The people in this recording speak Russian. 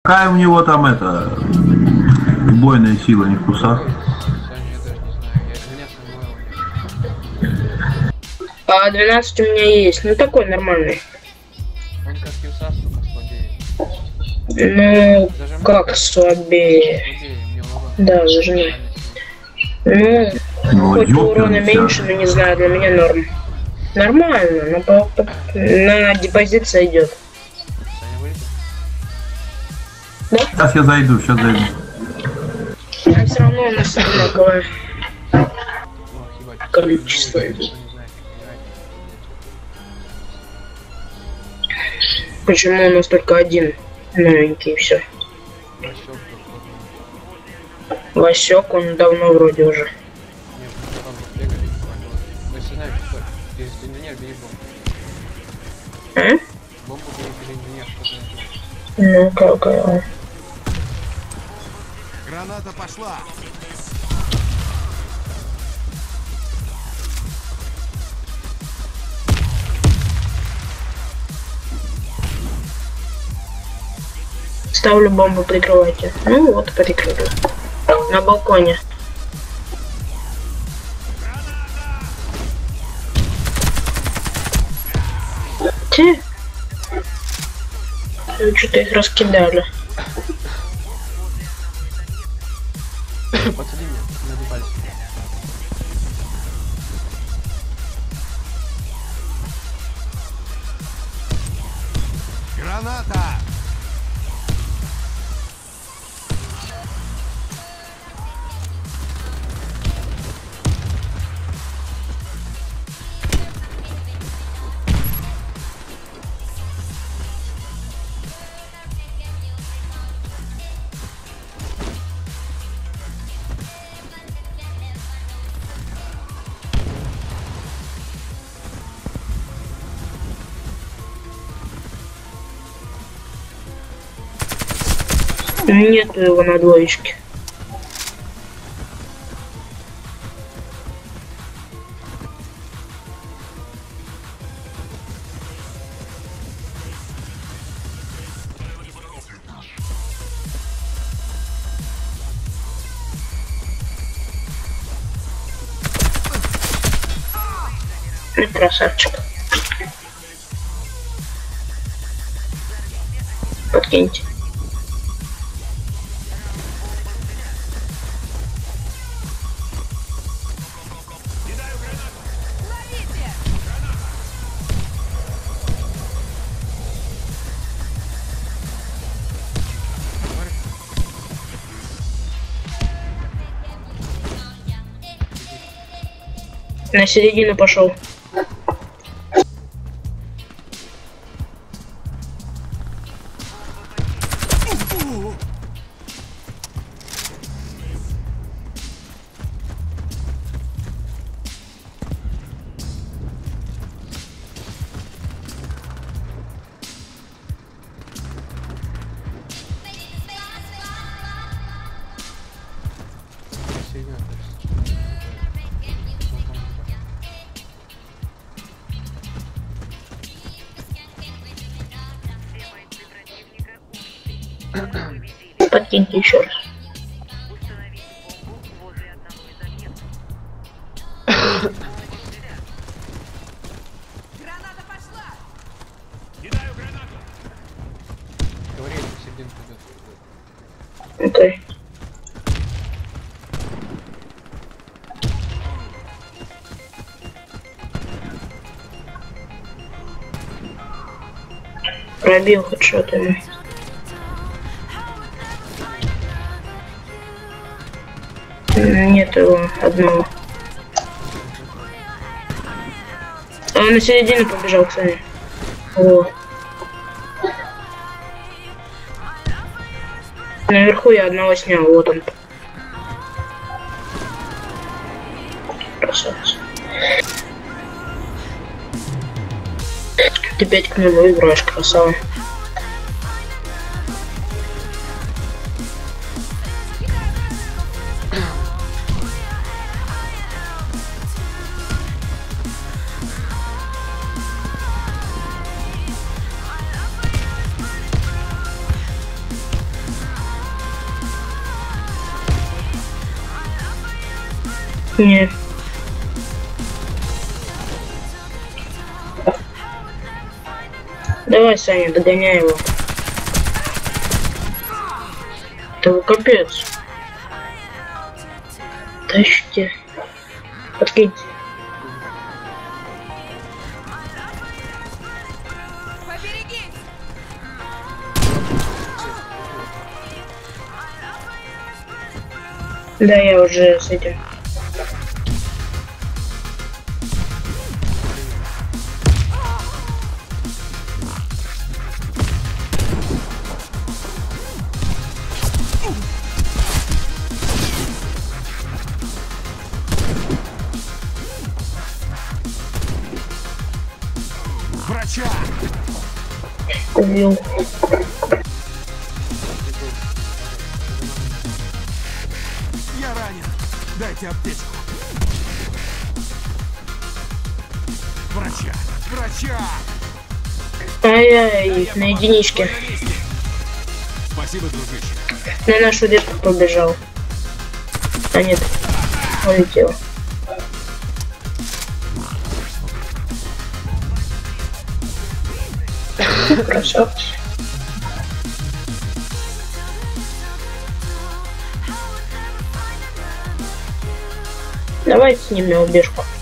Какая у него там это убойная сила, не в кусах? А 12 у меня есть, ну такой нормальный. Он как Юсас, только слабее. Ну, как слабее? Да, зажимай. Ну, хоть урона меньше, но не знаю, для меня норм. Нормально, на депозит сойдет. Да? Сейчас я зайду, сейчас зайду. А все равно у нас одинаковое количество. Почему у нас только один новенький и все? Васек, он давно вроде уже. Ну какая? Граната пошла. Ставлю бомбу, прикрывайте. Ну вот, прикрыли. На балконе. Те? Что-то их раскидали. Подсади меня, надо пальцы. Граната! Нету его на двоечке. Красавчик. Подкиньте. На середину пошел. Подкиньте еще раз. Граната пошла! Кидаю гранату! Говори, серединку идет. Окей. Пробил хедшотами. Нет его одного. Он на середину побежал, кстати. О. Наверху я одного снял, вот он. Красавец. Ты 5 к 0 играешь, красава. Не. Давай, Саня, догоняй его. Это капец. Тащите. Подкиньте. Да, я уже с этим. Врача! Убил. Я ранен. Дайте аптечку. Врача! Врача! Ай-яй, на единичке. На месте. Спасибо, дружище. На нашу ветку побежал. А нет, улетел. Красавчик. Давайте с ним на убежку.